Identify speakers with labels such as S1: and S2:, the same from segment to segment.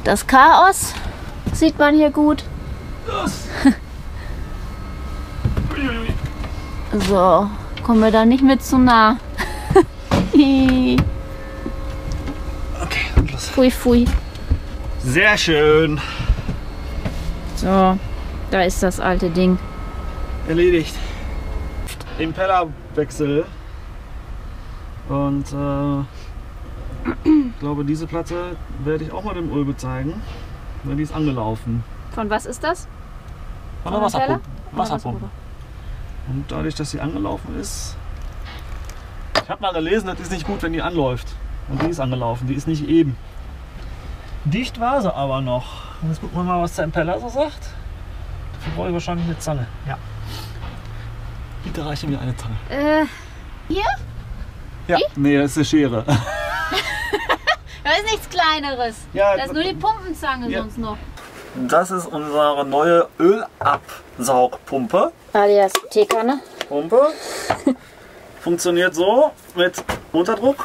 S1: Das Chaos sieht man hier gut. So, kommen wir da nicht mit zu nah.
S2: Okay, und los.
S1: Pfui, pfui.
S2: Sehr schön.
S1: So, da ist das alte Ding.
S2: Erledigt. Impellerwechsel. Und ich glaube, diese Platte werde ich auch mal dem Ulbe zeigen. Weil die ist angelaufen.
S1: Von was ist das?
S2: Von der Wasserpumpe.
S1: Wasserpumpe.
S2: Und dadurch, dass sie angelaufen ist, ich habe mal gelesen, das ist nicht gut, wenn die anläuft. Und die ist angelaufen, die ist nicht eben. Dicht war sie aber noch. Und jetzt gucken wir mal, was der Impeller so sagt. Dafür brauche ich wahrscheinlich eine Zange. Ja. Bitte reiche mir eine Zange.
S1: Hier?
S2: Ja, nee, das ist eine Schere.
S1: Da ist nichts Kleineres.
S2: Ja,
S1: das ist nur die Pumpenzange
S2: ja.
S1: Sonst noch.
S2: Das ist unsere neue Ölabsaugpumpe.
S1: Alias Teekanne.
S2: Pumpe. Funktioniert so mit Unterdruck.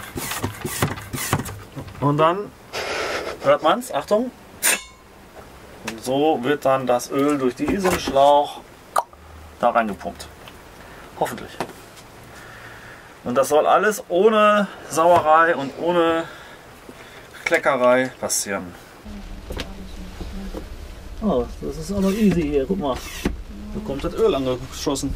S2: Und dann hört man es, Achtung. Und so wird dann das Öl durch diesen Schlauch da reingepumpt. Hoffentlich. Und das soll alles ohne Sauerei und ohne Kleckerei passieren. Oh, das ist aber easy hier, guck mal. Da kommt das Öl angeschossen.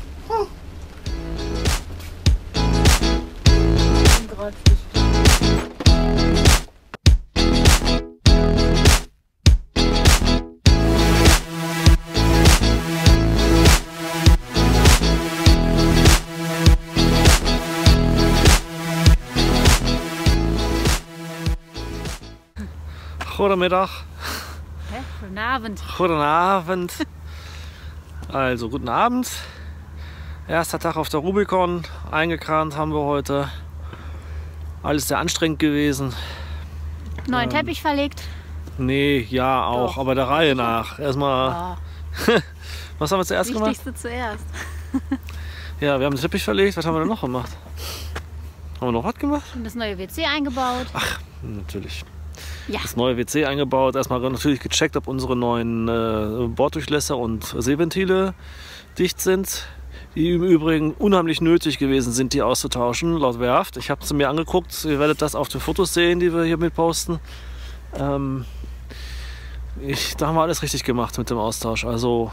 S2: Goedemiddag.
S1: Hä? Guten Abend.
S2: Guten Abend. Also, guten Abend. Erster Tag auf der Rubicon. Eingekrant haben wir heute. Alles sehr anstrengend gewesen.
S1: Neuen Teppich verlegt.
S2: Nee, ja auch,
S1: Doch.
S2: aber der Reihe nach. Erstmal,
S1: Ja.
S2: was haben wir zuerst gemacht?
S1: Wichtigste zuerst.
S2: Ja, wir haben den Teppich verlegt. Was haben wir denn noch gemacht? Haben wir noch was gemacht?
S1: Und das neue WC eingebaut.
S2: Ach, natürlich.
S1: Ja.
S2: Das neue WC eingebaut. Erstmal natürlich gecheckt, ob unsere neuen Borddurchlässe und Seeventile dicht sind. Die im Übrigen unheimlich nötig gewesen sind, die auszutauschen, laut Werft. Ich habe es mir angeguckt. Ihr werdet das auf den Fotos sehen, die wir hier mit posten. Da haben wir alles richtig gemacht mit dem Austausch. Also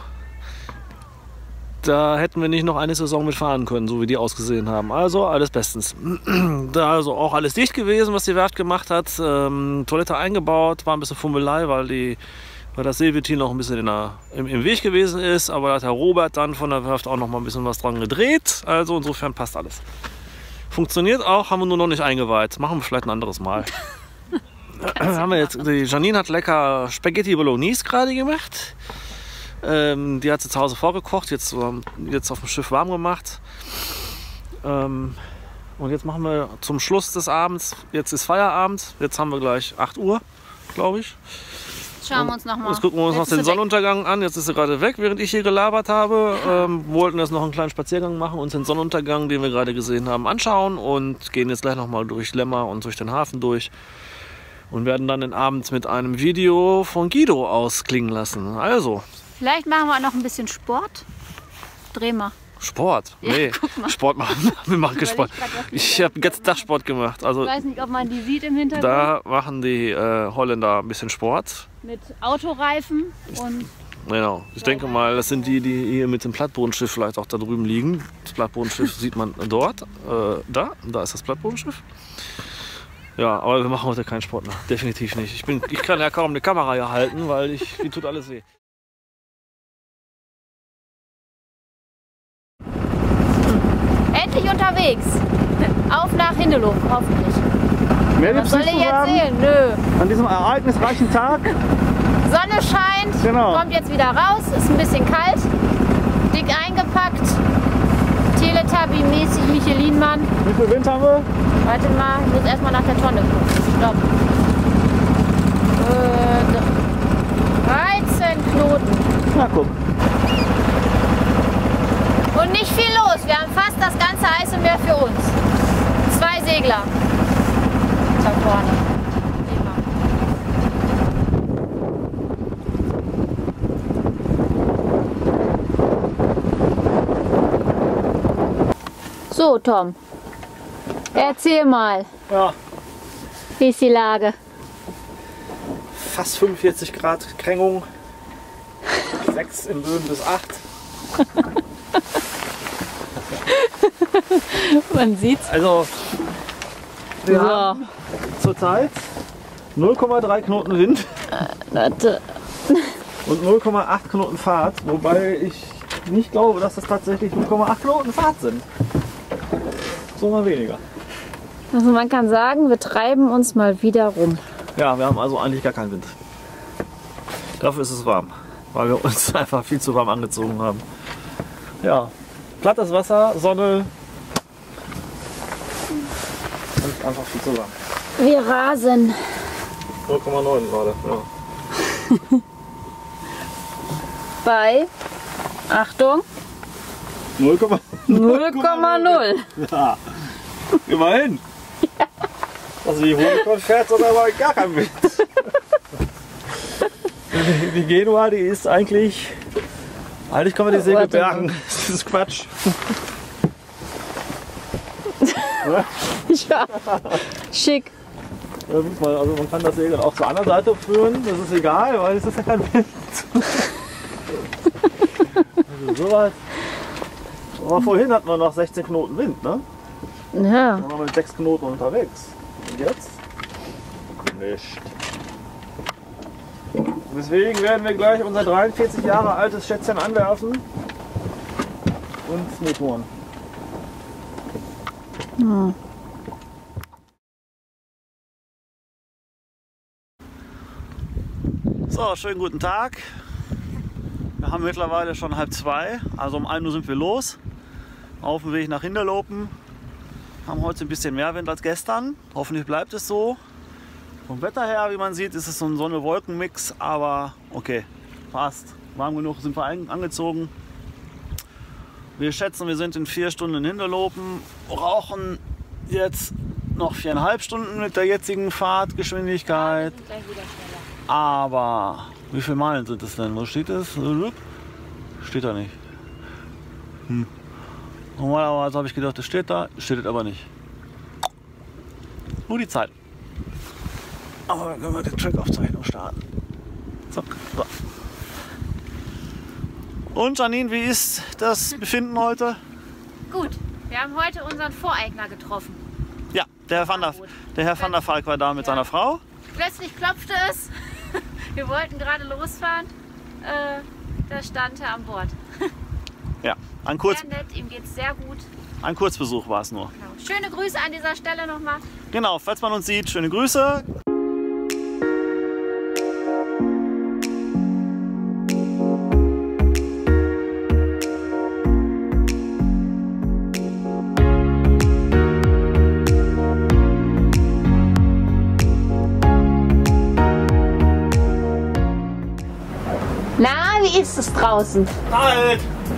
S2: da hätten wir nicht noch eine Saison mitfahren können, so wie die ausgesehen haben. Also alles bestens. Da also auch alles dicht gewesen, was die Werft gemacht hat. Toilette eingebaut, war ein bisschen Fummelei, weil das Seeventil noch ein bisschen im Weg gewesen ist. Aber da hat Herr Robert dann von der Werft auch noch mal ein bisschen was dran gedreht. Also insofern passt alles. Funktioniert auch, haben wir nur noch nicht eingeweiht. Machen wir vielleicht ein anderes Mal. Die Janine hat lecker Spaghetti Bolognese gerade gemacht. Die hat sie zu Hause vorgekocht, jetzt auf dem Schiff warm gemacht. Und jetzt machen wir zum Schluss des Abends, jetzt ist Feierabend, jetzt haben wir gleich 8 Uhr, glaube ich.
S1: Schauen wir uns noch mal.
S2: Jetzt gucken wir uns noch den Sonnenuntergang an. Jetzt ist er gerade weg, während ich hier gelabert habe. Wollten jetzt noch einen kleinen Spaziergang machen, uns den Sonnenuntergang, den wir gerade gesehen haben, anschauen und gehen jetzt gleich noch mal durch Lemmer und durch den Hafen durch. Und werden dann den Abend mit einem Video von Guido ausklingen lassen. Also.
S1: Vielleicht machen wir auch noch ein bisschen Sport. Dreh mal.
S2: Sport? Nee,
S1: ja,
S2: Sport machen. Wir machen keinen Sport. Ich habe den ganzen Tag Sport gemacht. Also,
S1: ich weiß nicht, ob man die sieht im Hintergrund.
S2: da machen die Holländer ein bisschen Sport.
S1: Mit Autoreifen und.
S2: Genau. Ich denke mal, das sind die hier mit dem Plattbodenschiff vielleicht auch da drüben liegen. Das Plattbodenschiff sieht man dort. Da ist das Plattbodenschiff. Ja, aber wir machen heute keinen Sport mehr. Definitiv nicht. Ich kann ja kaum eine Kamera hier halten, weil die tut alles weh.
S1: Endlich unterwegs. Auf nach Hindelow, hoffentlich.
S2: Mehr
S1: Was soll ich erzählen? Nö.
S2: An diesem ereignisreichen Tag.
S1: Sonne scheint,
S2: Genau.
S1: kommt jetzt wieder raus, ist ein bisschen kalt, dick eingepackt, Teletubby-mäßig Michelin-Mann.
S2: Wie viel Wind haben wir?
S1: Warte mal, ich muss erstmal nach der Tonne gucken. Stopp. 13 Knoten.
S2: Na guck.
S1: Und nicht viel los, wir haben fast das ganze heiße Meer für uns. 2 Segler. Da vorne. So, Tom, erzähl mal,
S2: Ja,
S1: wie ist die Lage?
S2: fast 45 Grad Krängung, 6 in Böen bis 8.
S1: Man sieht's.
S2: Also, wir
S1: So.
S2: haben zurzeit 0,3 Knoten Wind
S1: Warte.
S2: und 0,8 Knoten Fahrt, wobei ich nicht glaube, dass das tatsächlich 0,8 Knoten Fahrt sind. So mal weniger.
S1: Also man kann sagen, wir treiben uns mal wieder rum.
S2: Ja, wir haben also eigentlich gar keinen Wind. Dafür ist es warm, weil wir uns einfach viel zu warm angezogen haben. Ja, plattes Wasser, Sonne und einfach viel zu warm.
S1: Wir rasen.
S2: 0,9 gerade. Ja.
S1: Bei, Achtung,
S2: 0,0.
S1: 0,0.
S2: Ja, immerhin. Also die Honikon fährt sogar mal gar kein Wind. Die Genua, die ist eigentlich kann man die Segel
S1: Warte mal.
S2: bergen. Das ist Quatsch.
S1: Ja, schick.
S2: Ja, also man kann das Segel auch zur anderen Seite führen, das ist egal, weil es ist ja kein Wind. Also sowas. Aber vorhin hatten wir noch 16 Knoten Wind, ne?
S1: Ja,
S2: Da waren wir mit 6 Knoten unterwegs. Und jetzt? Nicht. Deswegen werden wir gleich unser 43 Jahre altes Schätzchen anwerfen und Motoren. So, schönen guten Tag. Wir haben mittlerweile schon 1:30, also um 1 Uhr sind wir los. Auf dem Weg nach Hinterlopen. Haben heute ein bisschen mehr Wind als gestern. Hoffentlich bleibt es so. Vom Wetter her, wie man sieht, ist es so ein Sonne-Wolken-Mix, aber okay, passt. Warm genug sind wir angezogen. Wir schätzen, wir sind in 4 Stunden in Hinterlopen, brauchen jetzt noch 4,5 Stunden mit der jetzigen Fahrtgeschwindigkeit. Aber wie viele Meilen sind es denn? Wo steht es? Steht da nicht. Normalerweise habe ich gedacht, das steht da, steht es aber nicht. Nur die Zeit. Aber dann können wir die Trackaufzeichnung starten. Zack. So. Und Janine, wie ist das Befinden heute?
S1: gut. Wir haben heute unseren Voreigner getroffen.
S2: Ja, der Herr van der Valk war da mit seiner Frau.
S1: Plötzlich klopfte es. Wir wollten gerade losfahren. Da stand er an Bord.
S2: Ja, ein
S1: Sehr nett, ihm geht's sehr gut.
S2: Kurzbesuch war es nur.
S1: Genau. Schöne Grüße an dieser Stelle nochmal.
S2: Genau, falls man uns sieht, schöne Grüße.
S1: Na, wie ist es draußen?
S2: Kalt!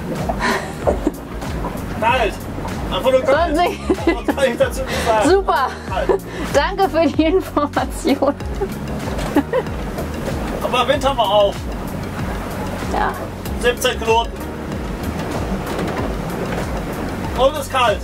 S2: Kalt! Einfach nur kalt! Was kann ich dazu nicht sagen?
S1: Super!
S2: Kalt.
S1: Danke für die Information.
S2: Aber Wind haben wir auch.
S1: Ja.
S2: 17 Knoten. Und es ist kalt.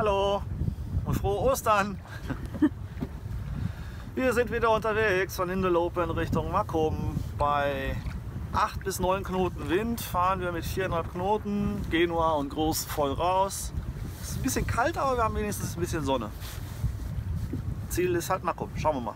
S2: Hallo und frohe Ostern! Wir sind wieder unterwegs von Hindelopen in Richtung Mackum. Bei 8 bis 9 Knoten Wind fahren wir mit 4,5 Knoten, Genua und Groß voll raus. Es ist ein bisschen kalt, aber wir haben wenigstens ein bisschen Sonne. Ziel ist halt Mackum. Schauen wir mal.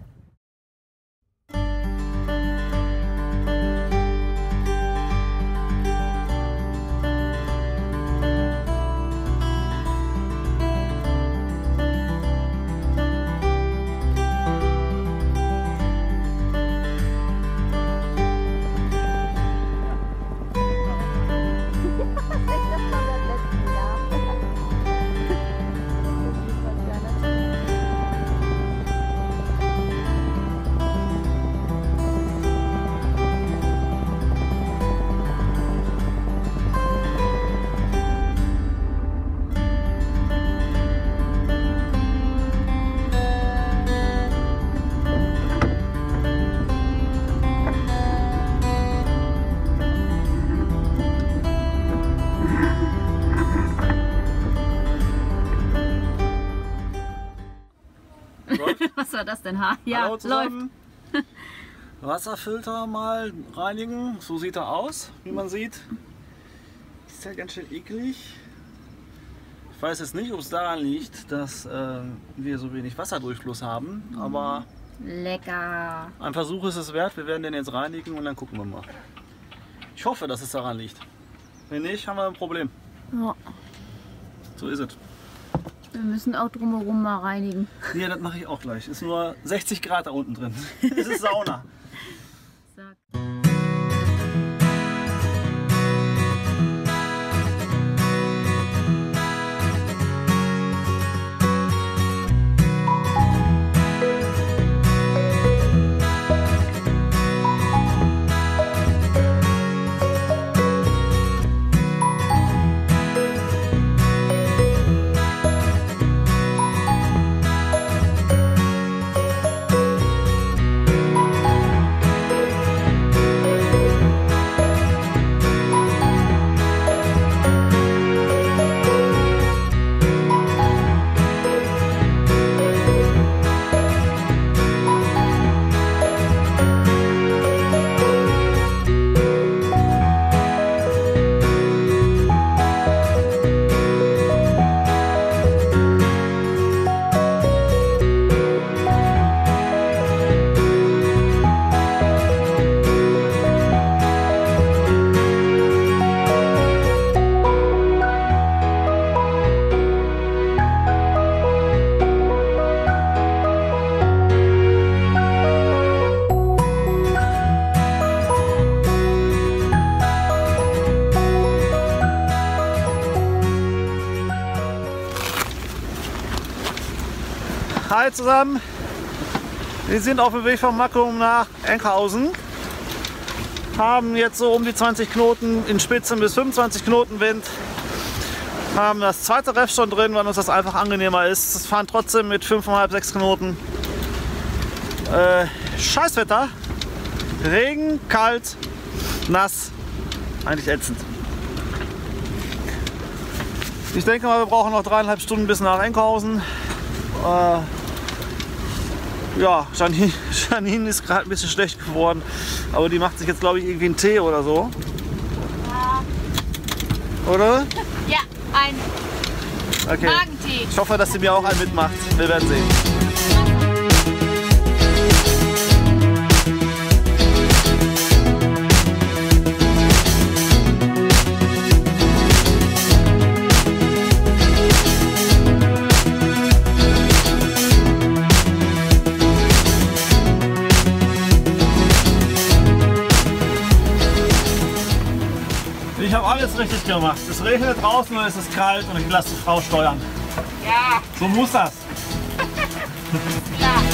S1: Was war das denn? Ja,
S2: Hallo zusammen.
S1: läuft.
S2: Wasserfilter mal reinigen. So sieht er aus, wie man sieht. Ist ja ganz schön eklig. Ich weiß jetzt nicht, ob es daran liegt, dass wir so wenig Wasserdurchfluss haben, aber
S1: Lecker.
S2: ein Versuch ist es wert. Wir werden den jetzt reinigen und dann gucken wir mal. Ich hoffe, dass es daran liegt. Wenn nicht, haben wir ein Problem.
S1: Ja.
S2: So ist es.
S1: Wir müssen auch drumherum mal reinigen.
S2: Ja, das mache ich auch gleich. Ist nur 60 Grad da unten drin. Es ist Sauna.
S1: Sag.
S2: Hi zusammen, wir sind auf dem Weg von Mackum nach Enkhausen, haben jetzt so um die 20 Knoten in Spitzen bis 25 Knoten Wind, haben das zweite Ref schon drin, weil uns das einfach angenehmer ist. Es fahren trotzdem mit 5,5, 6 Knoten. Scheißwetter, Regen, kalt, nass, eigentlich ätzend. Ich denke mal, wir brauchen noch 3,5 Stunden bis nach Enkhausen. Ja, Janine ist gerade ein bisschen schlecht geworden, aber die macht sich jetzt, glaube ich, irgendwie einen Tee oder so.
S1: Ja.
S2: Oder?
S1: Ja, ein
S2: Okay.
S1: Magentee.
S2: Ich hoffe, dass sie mir auch einen mitmacht. Wir werden sehen. Ich habe alles richtig gemacht. Es regnet draußen und es ist kalt und ich lasse die Frau steuern.
S1: Ja,
S2: So muss das.
S1: klar.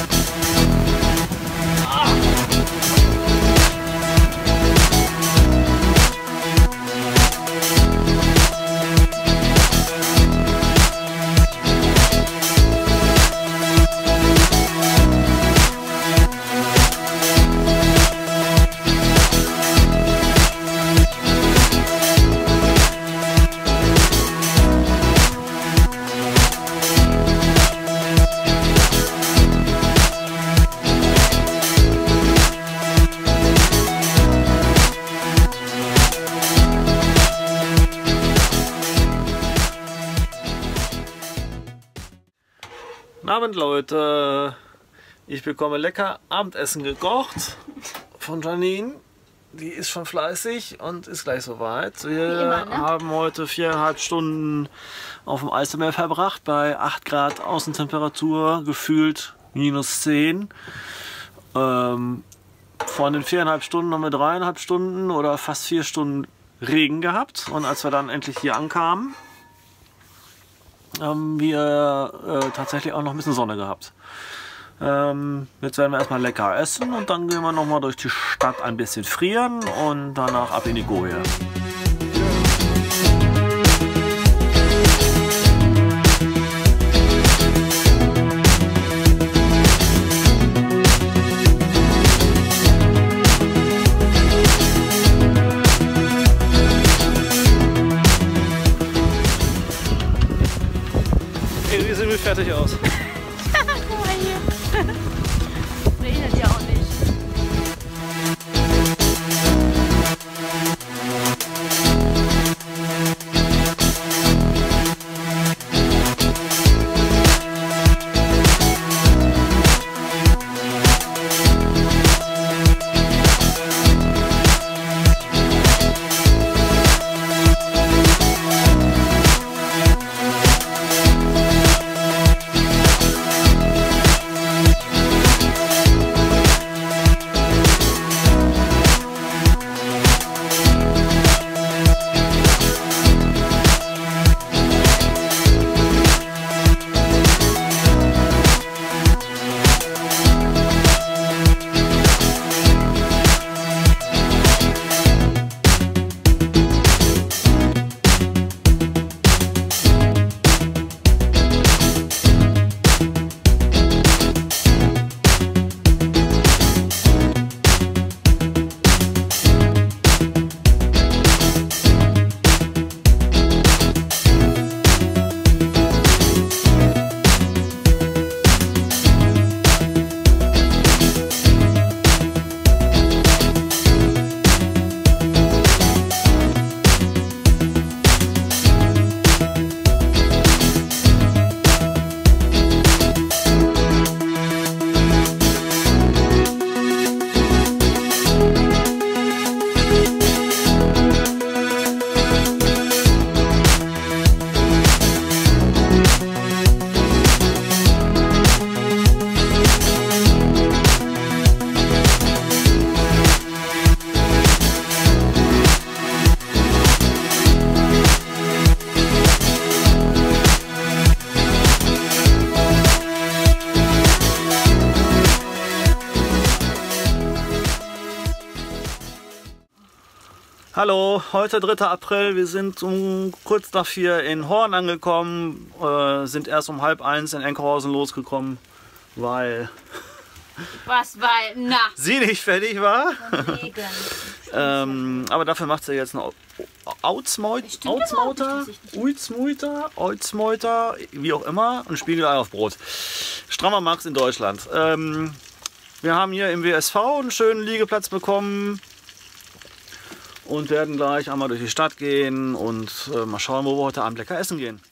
S2: Abend, Leute. Ich bekomme lecker Abendessen gekocht von Janine. Die ist schon fleißig und ist gleich soweit. Wir
S1: immer, ne?
S2: haben heute 4,5 Stunden auf dem Eiselmeer verbracht bei 8 Grad Außentemperatur, gefühlt -10. Von den 4,5 Stunden haben wir 3,5 Stunden oder fast 4 Stunden Regen gehabt. Und als wir dann endlich hier ankamen, haben wir tatsächlich auch noch ein bisschen Sonne gehabt. Jetzt werden wir erstmal lecker essen und dann gehen wir noch mal durch die Stadt ein bisschen frieren und danach ab in die Goje. Irgendwie sehen wir fertig aus.
S1: Guck mal hier. Regnet ja auch nicht.
S2: Hallo, heute 3. April. Wir sind um kurz nach 4 in Horn angekommen, sind erst um 12:30 in Enkerhausen losgekommen, weil
S1: Was, weil, na,
S2: sie nicht fertig war.
S1: Regen.
S2: Aber dafür macht sie jetzt eine Outsmeuter, wie auch immer, und Spiegelei auf Brot. Strammer Max in Deutschland. Wir haben hier im WSV einen schönen Liegeplatz bekommen und werden gleich einmal durch die Stadt gehen und mal schauen, wo wir heute Abend lecker essen gehen.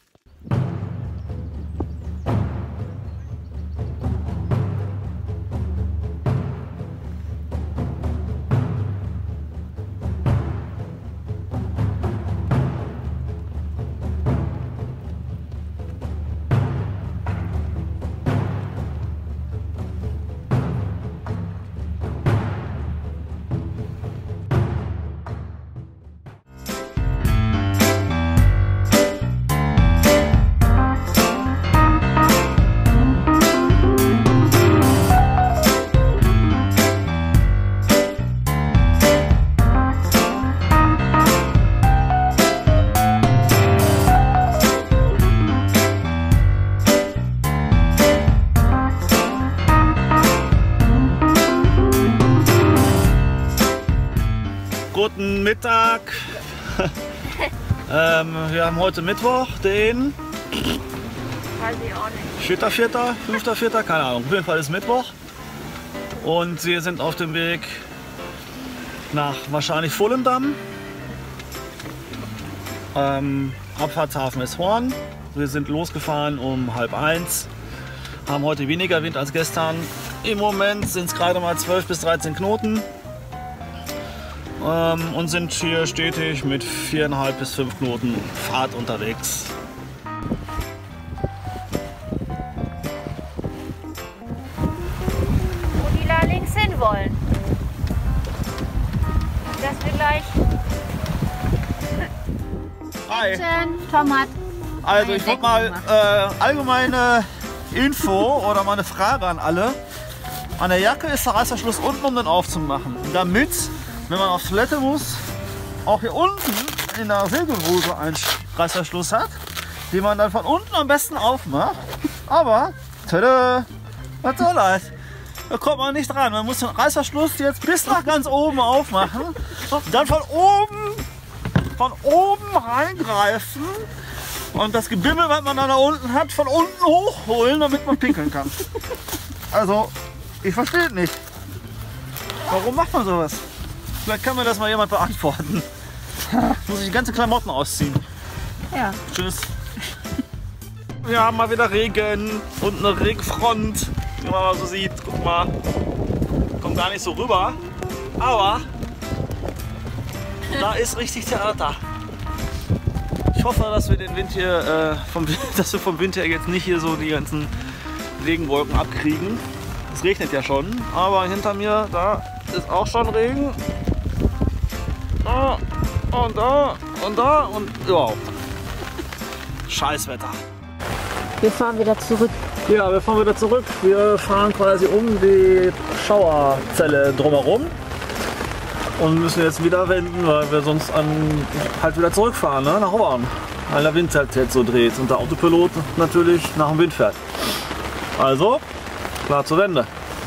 S2: Guten Mittag. Wir haben heute Mittwoch, den
S1: Weiß ich auch nicht.
S2: 4., 5., keine Ahnung. Auf jeden Fall ist Mittwoch. Und wir sind auf dem Weg nach wahrscheinlich Volendam. Abfahrtshafen ist Horn. Wir sind losgefahren um 12:30. Haben heute weniger Wind als gestern. Im Moment sind es gerade mal 12 bis 13 Knoten. Und sind hier stetig mit 4,5 bis 5 Knoten Fahrt unterwegs.
S1: Wo die da links hin wollen. Dass wir gleich...
S2: Hi.
S1: Tom hat...
S2: Also ich wollte mal allgemeine Info oder mal eine Frage an alle. An der Jacke ist der Reißverschluss unten, um den aufzumachen. Damit, wenn man auf Toilette muss, auch hier unten in der Segelhose einen Reißverschluss hat, den man dann von unten am besten aufmacht. Aber, tada, was soll das? Da kommt man nicht dran. Man muss den Reißverschluss jetzt bis nach ganz oben aufmachen, dann von oben reingreifen und das Gebimmel, was man dann da unten hat, von unten hochholen, damit man pinkeln kann. Also, ich verstehe es nicht. Warum macht man sowas? Vielleicht kann mir das mal jemand beantworten. Muss ich die ganzen Klamotten ausziehen.
S1: Ja.
S2: Tschüss. Wir haben mal wieder Regen und eine Regenfront, wie man mal so sieht. Guck mal, kommt gar nicht so rüber, aber da ist richtig Theater. Ich hoffe, dass wir den Wind hier, dass wir vom Wind her jetzt nicht hier so die ganzen Regenwolken abkriegen. Es regnet ja schon, aber hinter mir, da ist auch schon Regen. Da und da und da und ja. Scheißwetter.
S1: Wir fahren wieder zurück.
S2: Ja, wir fahren wieder zurück. Wir fahren quasi um die Schauerzelle drumherum und müssen jetzt wieder wenden, weil wir sonst halt wieder zurückfahren, ne? Nach Horn. Weil der Wind halt jetzt so dreht und der Autopilot natürlich nach dem Wind fährt. Also, klar zur Wende.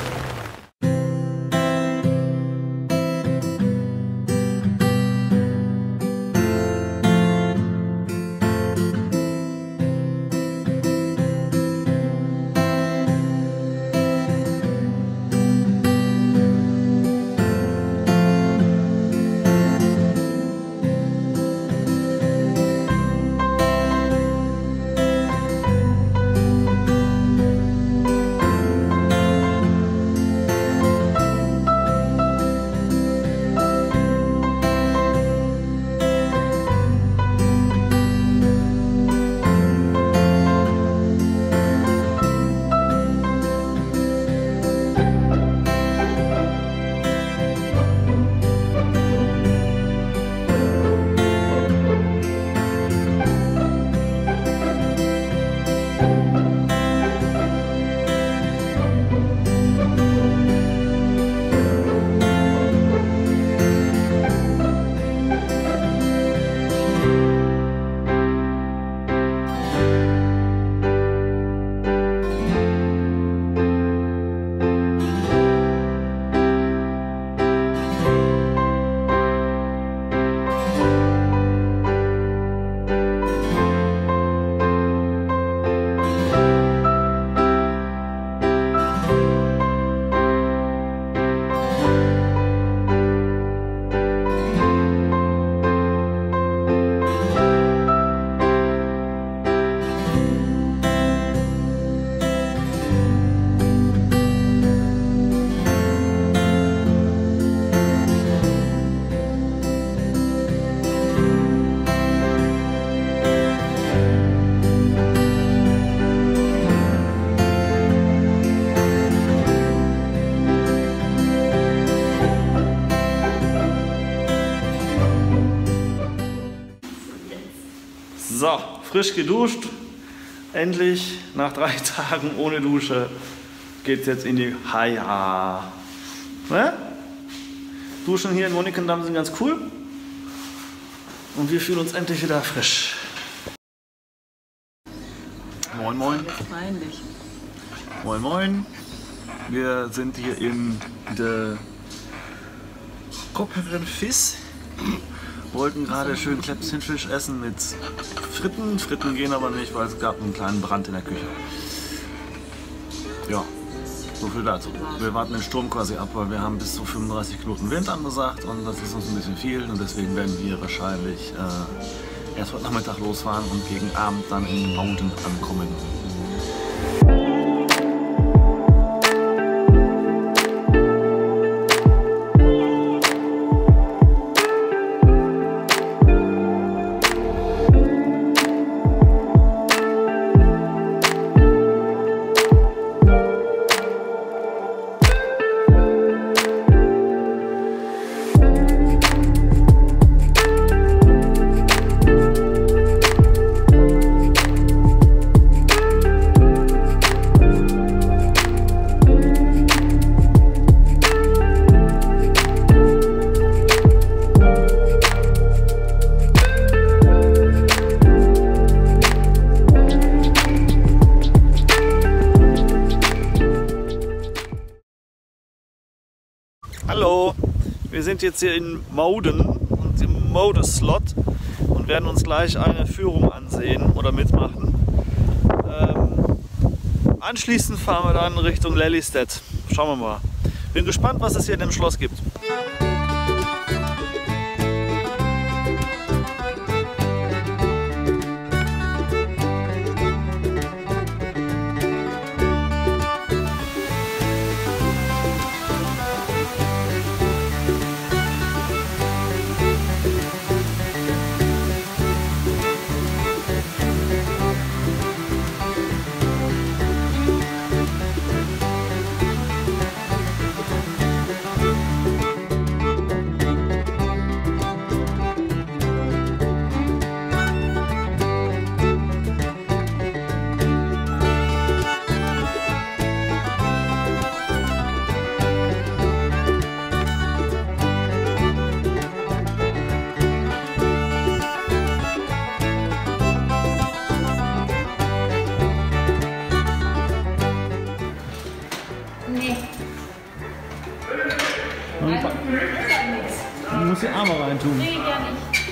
S2: So, frisch geduscht. Endlich nach 3 Tagen ohne Dusche geht es jetzt in die Haia. Ne? Duschen hier in Monikendamm sind ganz cool. Und wir fühlen uns endlich wieder frisch. Moin moin. Moin moin. Wir sind hier in der Koppenfisch. Wollten gerade schön Kläppchenfisch essen mit Fritten. Fritten gehen aber nicht, weil es gab einen kleinen Brand in der Küche. Ja, so viel dazu. Wir warten den Sturm quasi ab, weil wir haben bis zu 35 Knoten Wind angesagt und das ist uns ein bisschen viel und deswegen werden wir wahrscheinlich erst heute Nachmittag losfahren und gegen Abend dann in Mountain ankommen. Wir sind jetzt hier in Moden und im Mode-Slot und werden uns gleich eine Führung ansehen oder mitmachen. Anschließend fahren wir dann Richtung Lelystad. Schauen wir mal. Bin gespannt, was es hier in dem Schloss gibt. Du musst die Arme reintun.
S1: Nee, ja nicht.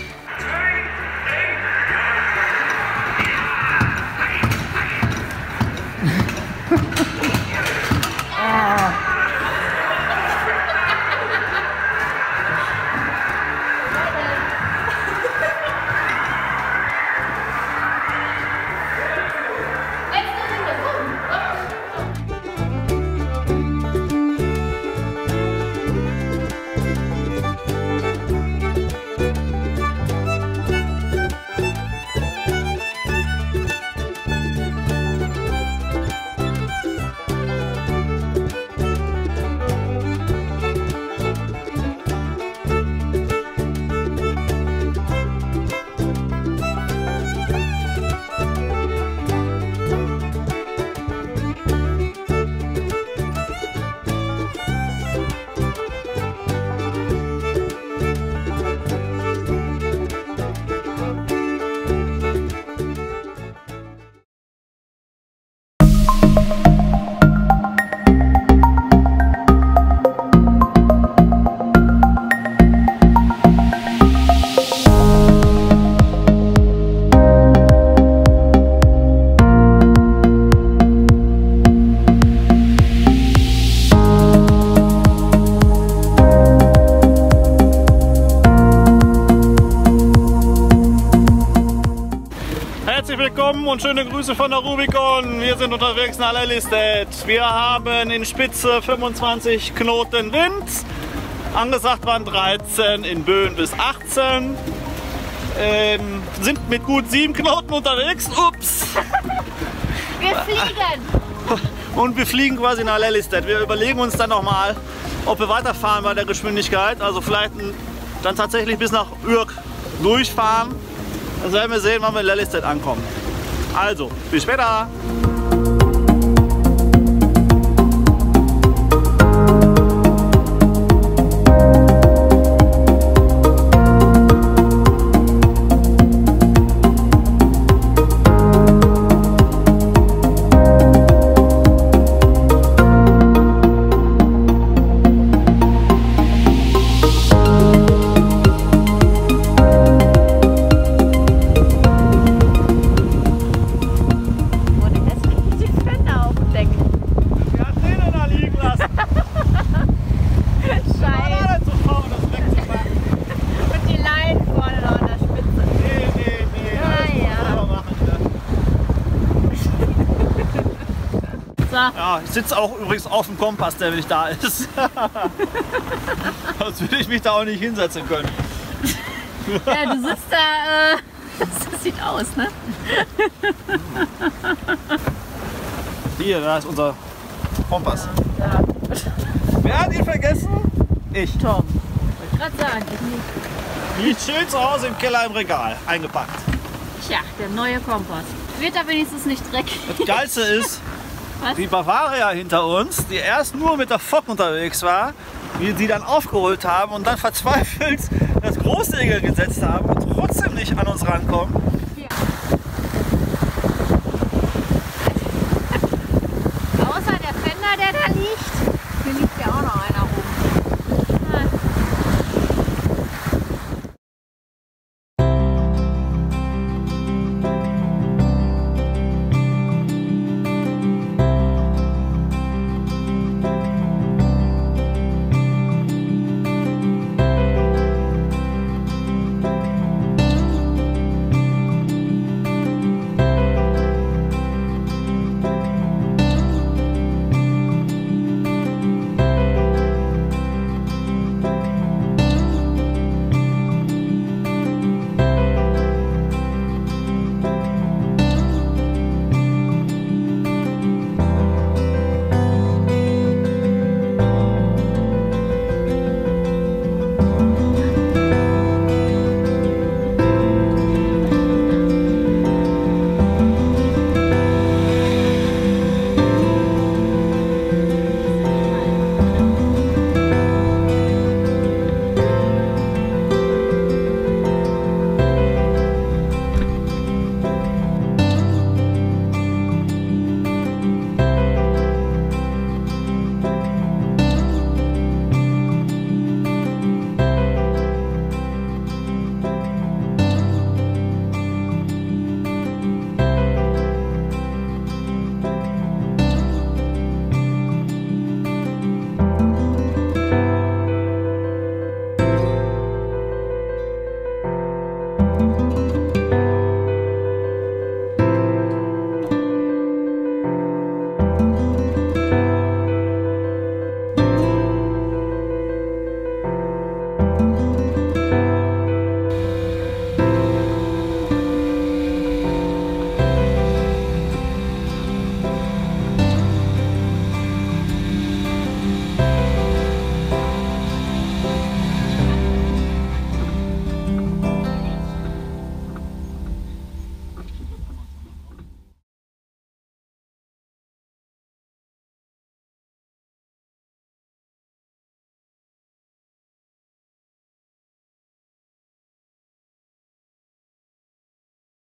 S2: Willkommen und schöne Grüße von der Rubicon. Wir sind unterwegs nach Lelystad. Wir haben in Spitze 25 Knoten Wind. Angesagt waren 13, in Böen bis 18. Sind mit gut 7 Knoten unterwegs. Ups!
S1: Wir fliegen!
S2: Und wir fliegen quasi nach Lelystad. Wir überlegen uns dann nochmal, ob wir weiterfahren bei der Geschwindigkeit. Also vielleicht dann tatsächlich bis nach Urk durchfahren. Dann werden wir sehen, wann wir in Lelystad ankommen. Also, bis später! Ja, ich sitze auch übrigens auf dem Kompass, der nicht da ist. Sonst würde ich mich da auch nicht hinsetzen können.
S1: Ja, du sitzt da, das sieht aus, ne?
S2: Hier, da ist unser Kompass.
S1: Ja.
S2: Wer hat ihn vergessen? Ich.
S1: Tom. Ich wollte gerade sagen, ich nicht.
S2: Liegt schön zu Hause im Keller im Regal, eingepackt.
S1: Tja, der neue Kompass. Wird da wenigstens nicht dreckig.
S2: Das Geilste ist,
S1: Was?
S2: die Bavaria hinter uns, die erst nur mit der Fock unterwegs war, wir die dann aufgeholt haben und dann verzweifelt das Großsegel gesetzt haben und trotzdem nicht an uns rankommen.